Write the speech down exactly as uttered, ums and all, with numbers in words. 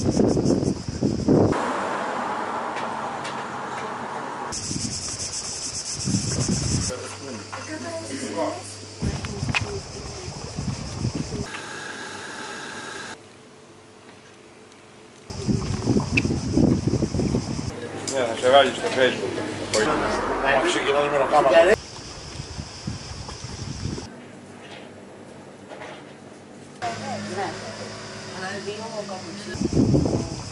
Ναι, θα σε βάλει στο Facebook. Θα ξεκινάμε με το κάμα. Ναι, αλλά δίνω καπουτσίνο.